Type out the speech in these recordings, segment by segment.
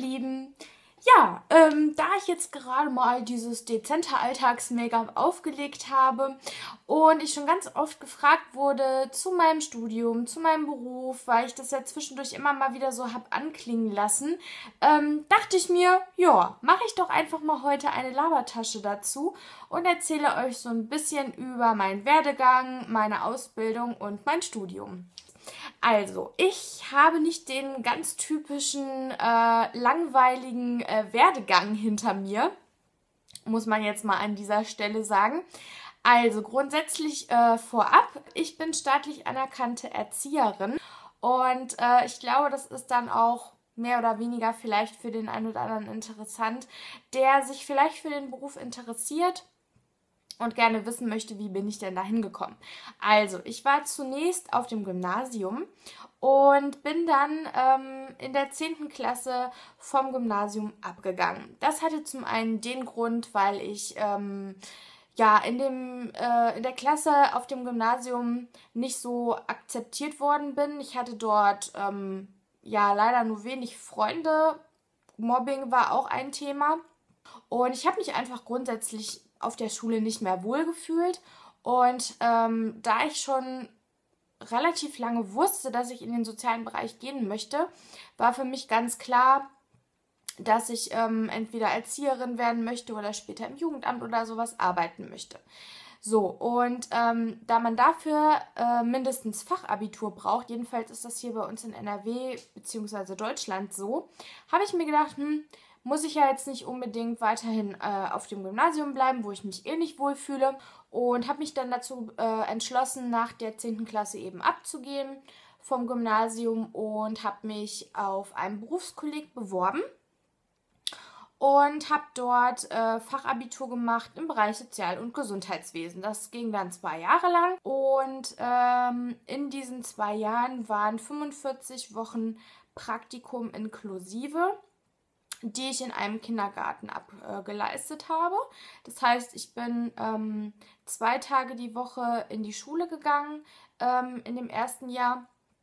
Lieben! Ja, da ich jetzt gerade mal dieses dezente Alltags-Make-up aufgelegt habe und ich schon ganz oft gefragt wurde zu meinem Studium, zu meinem Beruf, weil ich das ja zwischendurch immer mal wieder so hab anklingen lassen, dachte ich mir, ja, mache ich doch einfach mal heute eine Labertasche dazu und erzähle euch so ein bisschen über meinen Werdegang, meine Ausbildung und mein Studium. Also, ich habe nicht den ganz typischen langweiligen Werdegang hinter mir, muss man jetzt mal an dieser Stelle sagen. Also grundsätzlich vorab, ich bin staatlich anerkannte Erzieherin und ich glaube, das ist dann auch mehr oder weniger vielleicht für den einen oder anderen interessant, der sich vielleicht für den Beruf interessiert und gerne wissen möchte, wie bin ich denn da hingekommen. Also, ich war zunächst auf dem Gymnasium und bin dann in der 10. Klasse vom Gymnasium abgegangen. Das hatte zum einen den Grund, weil ich ja, in der Klasse auf dem Gymnasium nicht so akzeptiert worden bin. Ich hatte dort ja leider nur wenig Freunde. Mobbing war auch ein Thema. Und ich habe mich einfach grundsätzlich auf der Schule nicht mehr wohlgefühlt. Und da ich schon relativ lange wusste, dass ich in den sozialen Bereich gehen möchte, war für mich ganz klar, dass ich entweder Erzieherin werden möchte oder später im Jugendamt oder sowas arbeiten möchte. So, und da man dafür mindestens Fachabitur braucht, jedenfalls ist das hier bei uns in NRW bzw. Deutschland so, habe ich mir gedacht, muss ich ja jetzt nicht unbedingt weiterhin auf dem Gymnasium bleiben, wo ich mich eh nicht wohlfühle. Und habe mich dann dazu entschlossen, nach der 10. Klasse eben abzugehen vom Gymnasium und habe mich auf einen Berufskolleg beworben und habe dort Fachabitur gemacht im Bereich Sozial- und Gesundheitswesen. Das ging dann 2 Jahre lang und in diesen 2 Jahren waren 45 Wochen Praktikum inklusive, die ich in einem Kindergarten abgeleistet habe. Das heißt, ich bin 2 Tage die Woche in die Schule gegangen in dem ersten Jahr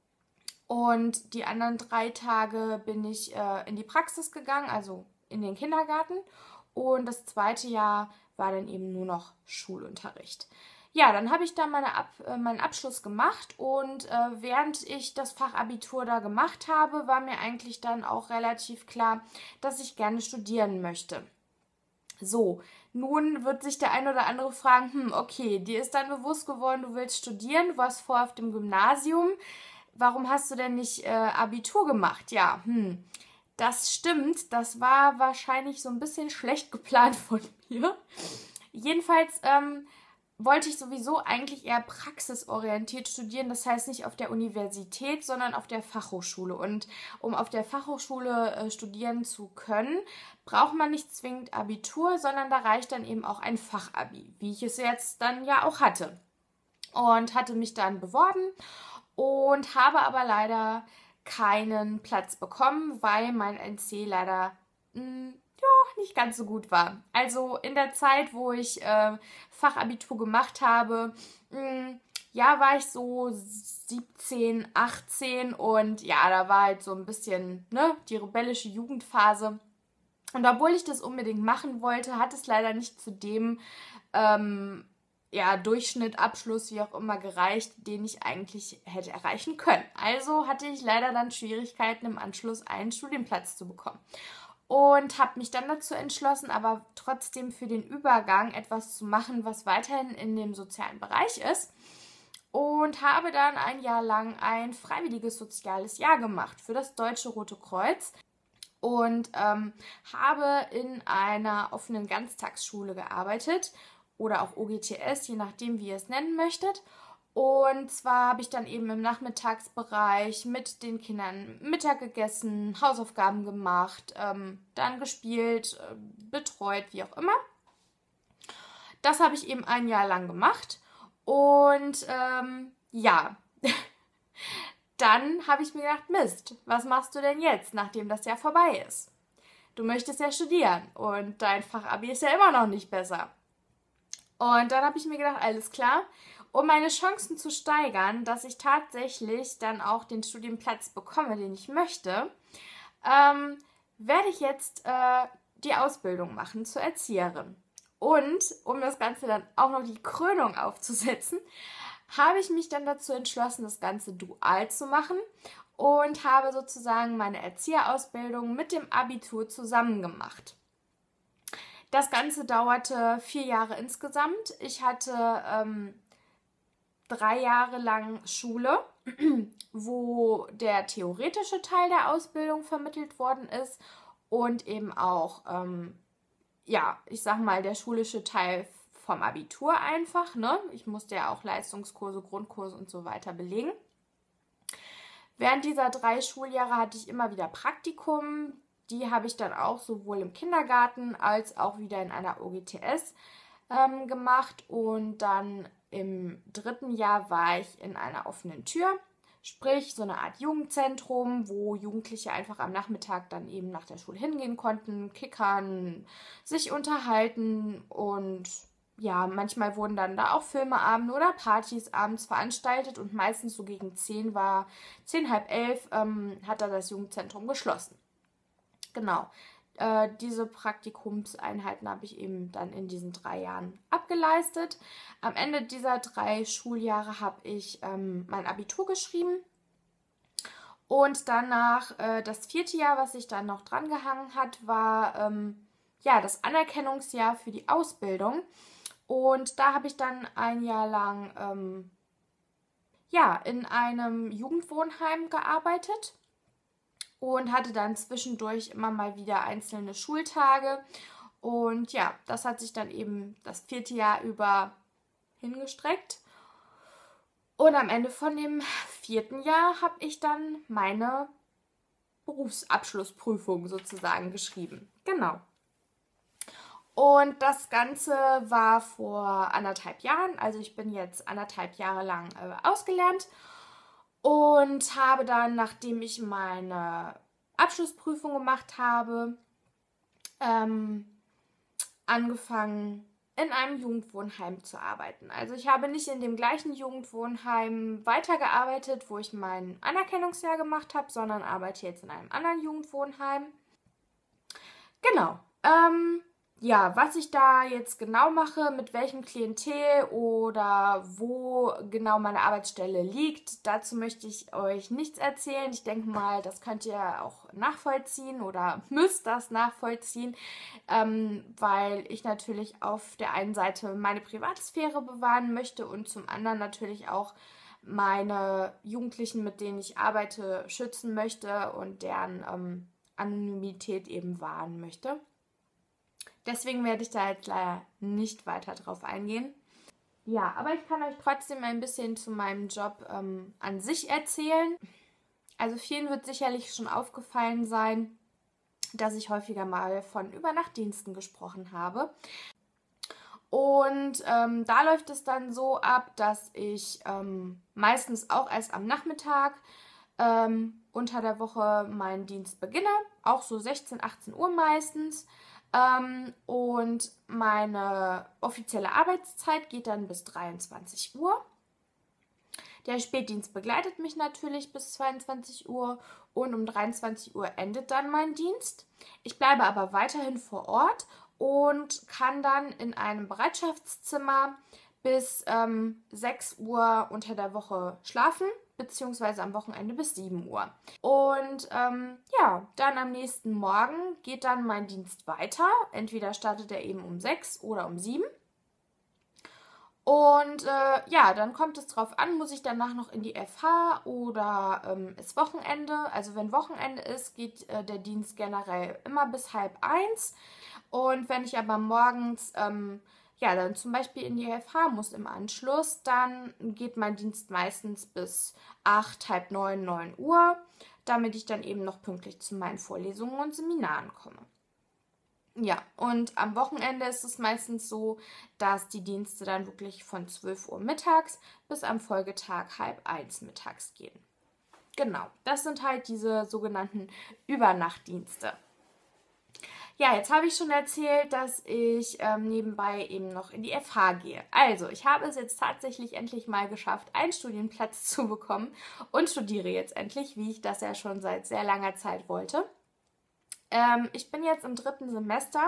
und die anderen 3 Tage bin ich in die Praxis gegangen, also in den Kindergarten. Und das zweite Jahr war dann eben nur noch Schulunterricht. Ja, dann habe ich da meinen Abschluss gemacht und während ich das Fachabitur da gemacht habe, war mir eigentlich dann auch relativ klar, dass ich gerne studieren möchte. So, nun wird sich der ein oder andere fragen, okay, dir ist dann bewusst geworden, du willst studieren, du warst vorher auf dem Gymnasium, warum hast du denn nicht Abitur gemacht? Ja, das stimmt, das war wahrscheinlich so ein bisschen schlecht geplant von mir. Jedenfalls wollte ich sowieso eigentlich eher praxisorientiert studieren, das heißt nicht auf der Universität, sondern auf der Fachhochschule. Und um auf der Fachhochschule studieren zu können, braucht man nicht zwingend Abitur, sondern da reicht dann eben auch ein Fachabi, wie ich es jetzt dann ja auch hatte. Und hatte mich dann beworben und habe aber leider keinen Platz bekommen, weil mein NC leider nicht ganz so gut war. Also in der Zeit, wo ich Fachabitur gemacht habe, ja, war ich so 17, 18 und ja, da war halt so ein bisschen, ne, die rebellische Jugendphase. Und obwohl ich das unbedingt machen wollte, hat es leider nicht zu dem ja, Durchschnitt, Abschluss, wie auch immer gereicht, den ich eigentlich hätte erreichen können. Also hatte ich leider dann Schwierigkeiten im Anschluss einen Studienplatz zu bekommen. Und habe mich dann dazu entschlossen, aber trotzdem für den Übergang etwas zu machen, was weiterhin in dem sozialen Bereich ist. Und habe dann ein Jahr lang ein freiwilliges soziales Jahr gemacht für das Deutsche Rote Kreuz. Und habe in einer offenen Ganztagsschule gearbeitet oder auch OGTS, je nachdem, wie ihr es nennen möchtet. Und zwar habe ich dann eben im Nachmittagsbereich mit den Kindern Mittag gegessen, Hausaufgaben gemacht, dann gespielt, betreut, wie auch immer. Das habe ich eben ein Jahr lang gemacht. Und ja, dann habe ich mir gedacht, Mist, was machst du denn jetzt, nachdem das Jahr vorbei ist? Du möchtest ja studieren und dein Fachabi ist ja immer noch nicht besser. Und dann habe ich mir gedacht, alles klar, um meine Chancen zu steigern, dass ich tatsächlich dann auch den Studienplatz bekomme, den ich möchte, werde ich jetzt die Ausbildung machen zur Erzieherin. Und um das Ganze dann auch noch die Krönung aufzusetzen, habe ich mich dann dazu entschlossen, das Ganze dual zu machen und habe sozusagen meine Erzieherausbildung mit dem Abitur zusammen gemacht. Das Ganze dauerte 4 Jahre insgesamt. Ich hatte 3 Jahre lang Schule, wo der theoretische Teil der Ausbildung vermittelt worden ist und eben auch, ja, ich sag mal, der schulische Teil vom Abitur einfach, ne? Ich musste ja auch Leistungskurse, Grundkurse und so weiter belegen. Während dieser 3 Schuljahre hatte ich immer wieder Praktikum. Die habe ich dann auch sowohl im Kindergarten als auch wieder in einer OGTS gemacht. Und dann im 3. Jahr war ich in einer offenen Tür. Sprich, so eine Art Jugendzentrum, wo Jugendliche einfach am Nachmittag dann eben nach der Schule hingehen konnten, kickern, sich unterhalten und ja, manchmal wurden dann da auch Filmeabende oder Partys abends veranstaltet und meistens so gegen 10 war, 10, halb 11, hat da das Jugendzentrum geschlossen. Genau, diese Praktikumseinheiten habe ich eben dann in diesen 3 Jahren abgeleistet. Am Ende dieser 3 Schuljahre habe ich mein Abitur geschrieben und danach das 4. Jahr, was sich dann noch dran gehangen hat, war ja, das Anerkennungsjahr für die Ausbildung. Und da habe ich dann ein Jahr lang ja, in einem Jugendwohnheim gearbeitet und hatte dann zwischendurch immer mal wieder einzelne Schultage. Und ja, das hat sich dann eben das 4. Jahr über hingestreckt. Und am Ende von dem 4. Jahr habe ich dann meine Berufsabschlussprüfung sozusagen geschrieben. Genau. Und das Ganze war vor 1,5 Jahren. Also ich bin jetzt 1,5 Jahre lang ausgelernt und habe dann, nachdem ich meine Abschlussprüfung gemacht habe, angefangen, in einem Jugendwohnheim zu arbeiten. Also ich habe nicht in dem gleichen Jugendwohnheim weitergearbeitet, wo ich mein Anerkennungsjahr gemacht habe, sondern arbeite jetzt in einem anderen Jugendwohnheim. Genau. Ja, was ich da jetzt genau mache, mit welchem Klientel oder wo genau meine Arbeitsstelle liegt, dazu möchte ich euch nichts erzählen. Ich denke mal, das könnt ihr auch nachvollziehen oder müsst das nachvollziehen, weil ich natürlich auf der einen Seite meine Privatsphäre bewahren möchte und zum anderen natürlich auch meine Jugendlichen, mit denen ich arbeite, schützen möchte und deren Anonymität eben wahren möchte. Deswegen werde ich da jetzt leider nicht weiter drauf eingehen. Ja, aber ich kann euch trotzdem ein bisschen zu meinem Job an sich erzählen. Also vielen wird sicherlich schon aufgefallen sein, dass ich häufiger mal von Übernachtdiensten gesprochen habe. Und da läuft es dann so ab, dass ich meistens auch erst am Nachmittag unter der Woche meinen Dienst beginne. Auch so 16, 18 Uhr meistens. Und meine offizielle Arbeitszeit geht dann bis 23 Uhr. Der Spätdienst begleitet mich natürlich bis 22 Uhr und um 23 Uhr endet dann mein Dienst. Ich bleibe aber weiterhin vor Ort und kann dann in einem Bereitschaftszimmer bis 6 Uhr unter der Woche schlafen, beziehungsweise am Wochenende bis 7 Uhr. Und ja, dann am nächsten Morgen geht dann mein Dienst weiter. Entweder startet er eben um 6 oder um 7. Und ja, dann kommt es drauf an, muss ich danach noch in die FH oder ist Wochenende. Also wenn Wochenende ist, geht der Dienst generell immer bis 12:30. Und wenn ich aber morgens ja, dann zum Beispiel in die FH muss im Anschluss, dann geht mein Dienst meistens bis 8, halb 9, 9 Uhr, damit ich dann eben noch pünktlich zu meinen Vorlesungen und Seminaren komme. Ja, und am Wochenende ist es meistens so, dass die Dienste dann wirklich von 12 Uhr mittags bis am Folgetag 12:30 mittags gehen. Genau, das sind halt diese sogenannten Übernachtdienste. Ja, jetzt habe ich schon erzählt, dass ich nebenbei eben noch in die FH gehe. Also, ich habe es jetzt tatsächlich endlich mal geschafft, einen Studienplatz zu bekommen und studiere jetzt endlich, wie ich das ja schon seit sehr langer Zeit wollte. Ich bin jetzt im 3. Semester,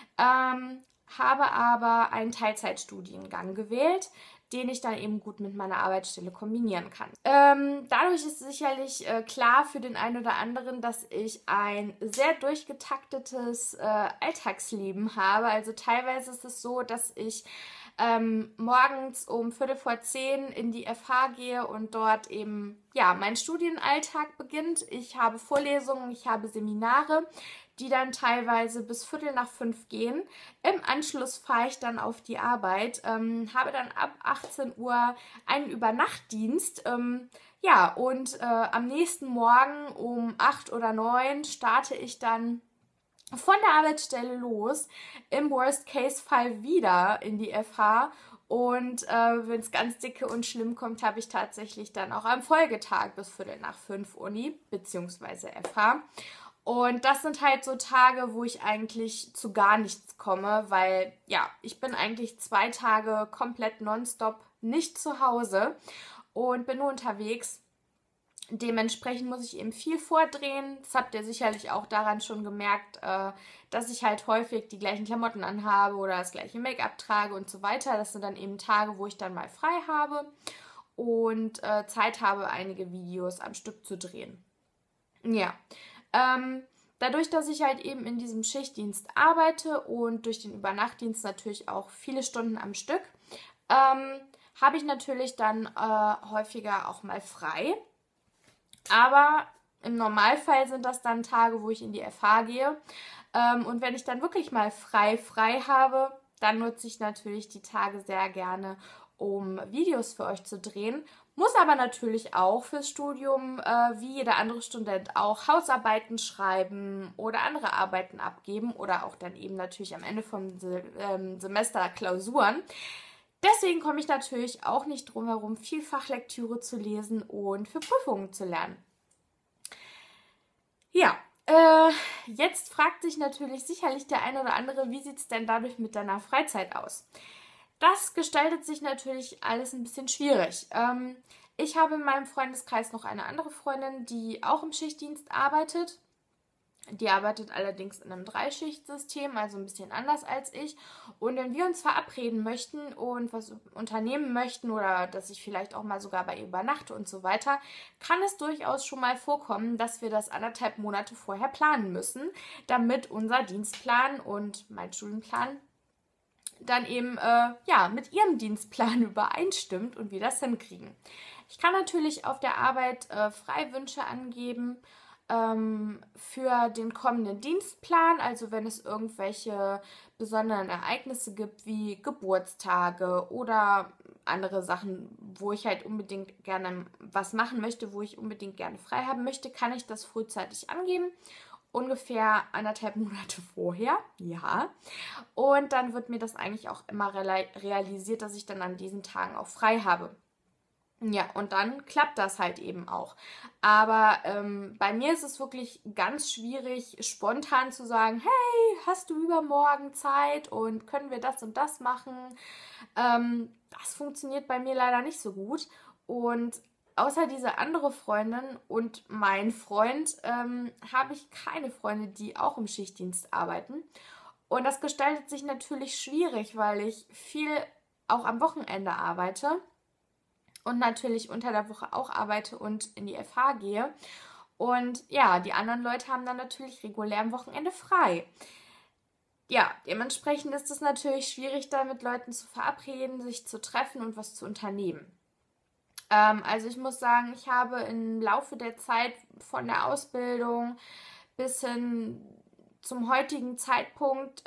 habe aber einen Teilzeitstudiengang gewählt, den ich dann eben gut mit meiner Arbeitsstelle kombinieren kann. Dadurch ist sicherlich klar für den einen oder anderen, dass ich ein sehr durchgetaktetes Alltagsleben habe. Also teilweise ist es so, dass ich morgens um 9:45 in die FH gehe und dort eben, ja, mein Studienalltag beginnt. Ich habe Vorlesungen, ich habe Seminare, die dann teilweise bis 4:45 gehen. Im Anschluss fahre ich dann auf die Arbeit, habe dann ab 18 Uhr einen Übernachtdienst. Ja, und am nächsten Morgen um 8 oder 9 starte ich dann von der Arbeitsstelle los, im Worst-Case-Fall wieder in die FH. Und wenn es ganz dicke und schlimm kommt, habe ich tatsächlich dann auch am Folgetag bis 4:45 Uni bzw. FH. Und das sind halt so Tage, wo ich eigentlich zu gar nichts komme, weil ja, ich bin eigentlich 2 Tage komplett nonstop nicht zu Hause und bin nur unterwegs. Dementsprechend muss ich eben viel vordrehen. Das habt ihr sicherlich auch daran schon gemerkt, dass ich halt häufig die gleichen Klamotten anhabe oder das gleiche Make-up trage und so weiter. Das sind dann eben Tage, wo ich dann mal frei habe und Zeit habe, einige Videos am Stück zu drehen. Ja, dadurch, dass ich halt eben in diesem Schichtdienst arbeite und durch den Übernachtdienst natürlich auch viele Stunden am Stück, habe ich natürlich dann häufiger auch mal frei. Aber im Normalfall sind das dann Tage, wo ich in die FH gehe. Und wenn ich dann wirklich mal frei habe, dann nutze ich natürlich die Tage sehr gerne, um Videos für euch zu drehen. Muss aber natürlich auch fürs Studium, wie jeder andere Student auch, Hausarbeiten schreiben oder andere Arbeiten abgeben oder auch dann eben natürlich am Ende vom Semester Klausuren. Deswegen komme ich natürlich auch nicht drum herum, viel Fachlektüre zu lesen und für Prüfungen zu lernen. Ja, jetzt fragt sich natürlich sicherlich der eine oder andere, wie sieht es denn dadurch mit deiner Freizeit aus? Das gestaltet sich natürlich alles ein bisschen schwierig. Ich habe in meinem Freundeskreis noch eine andere Freundin, die auch im Schichtdienst arbeitet. Die arbeitet allerdings in einem Dreischichtsystem, also ein bisschen anders als ich. Und wenn wir uns verabreden möchten und was unternehmen möchten oder dass ich vielleicht auch mal sogar bei ihr übernachte und so weiter, kann es durchaus schon mal vorkommen, dass wir das 1,5 Monate vorher planen müssen, damit unser Dienstplan und mein Studienplan dann eben ja, mit ihrem Dienstplan übereinstimmt und wir das hinkriegen. Ich kann natürlich auf der Arbeit Freiwünsche angeben für den kommenden Dienstplan, also wenn es irgendwelche besonderen Ereignisse gibt, wie Geburtstage oder andere Sachen, wo ich halt unbedingt gerne was machen möchte, wo ich unbedingt gerne frei haben möchte, kann ich das frühzeitig angeben. Ungefähr 1,5 Monate vorher, ja. Und dann wird mir das eigentlich auch immer realisiert, dass ich dann an diesen Tagen auch frei habe. Ja, und dann klappt das halt eben auch. Aber bei mir ist es wirklich ganz schwierig, spontan zu sagen, hey, hast du übermorgen Zeit und können wir das und das machen? Das funktioniert bei mir leider nicht so gut. Und außer diese andere Freundin und mein Freund habe ich keine Freunde, die auch im Schichtdienst arbeiten. Und das gestaltet sich natürlich schwierig, weil ich viel auch am Wochenende arbeite und natürlich unter der Woche auch arbeite und in die FH gehe. Und ja, die anderen Leute haben dann natürlich regulär am Wochenende frei. Ja, dementsprechend ist es natürlich schwierig, da mit Leuten zu verabreden, sich zu treffen und was zu unternehmen. Also ich muss sagen, ich habe im Laufe der Zeit von der Ausbildung bis hin zum heutigen Zeitpunkt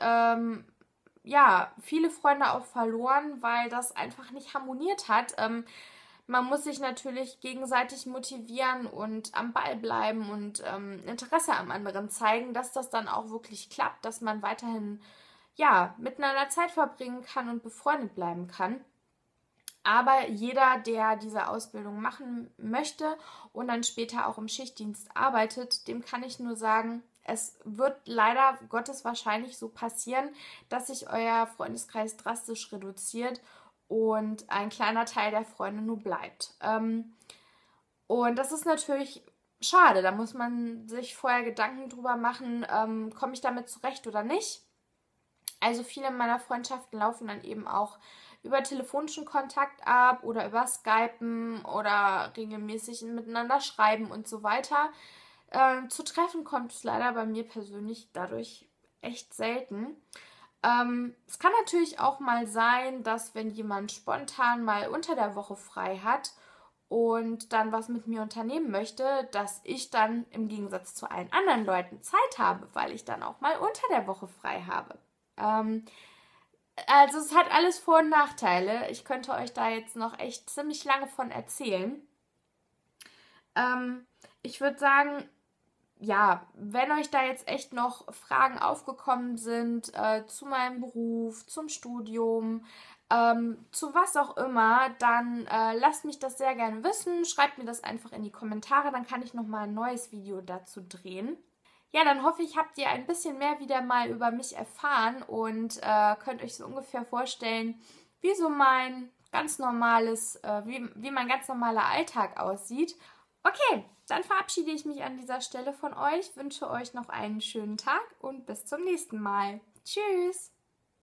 ja, viele Freunde auch verloren, weil das einfach nicht harmoniert hat. Man muss sich natürlich gegenseitig motivieren und am Ball bleiben und Interesse am anderen zeigen, dass das dann auch wirklich klappt, dass man weiterhin ja, miteinander Zeit verbringen kann und befreundet bleiben kann. Aber jeder, der diese Ausbildung machen möchte und dann später auch im Schichtdienst arbeitet, dem kann ich nur sagen, es wird leider Gottes wahrscheinlich so passieren, dass sich euer Freundeskreis drastisch reduziert und ein kleiner Teil der Freunde nur bleibt. Und das ist natürlich schade. Da muss man sich vorher Gedanken drüber machen, komme ich damit zurecht oder nicht. Also viele meiner Freundschaften laufen dann eben auch über telefonischen Kontakt ab oder über Skypen oder regelmäßig miteinander schreiben und so weiter. Zu Treffen kommt es leider bei mir persönlich dadurch echt selten. Es kann natürlich auch mal sein, dass wenn jemand spontan mal unter der Woche frei hat und dann was mit mir unternehmen möchte, dass ich dann im Gegensatz zu allen anderen Leuten Zeit habe, weil ich dann auch mal unter der Woche frei habe. Ähm, also es hat alles Vor- und Nachteile. Ich könnte euch da jetzt noch echt ziemlich lange von erzählen. Ich würde sagen, ja, wenn euch da jetzt echt noch Fragen aufgekommen sind zu meinem Beruf, zum Studium, zu was auch immer, dann lasst mich das sehr gerne wissen. Schreibt mir das einfach in die Kommentare, dann kann ich nochmal ein neues Video dazu drehen. Ja, dann hoffe ich, habt ihr ein bisschen mehr wieder mal über mich erfahren und könnt euch so ungefähr vorstellen, wie so mein ganz normales, wie mein ganz normaler Alltag aussieht. Okay, dann verabschiede ich mich an dieser Stelle von euch, wünsche euch noch einen schönen Tag und bis zum nächsten Mal. Tschüss!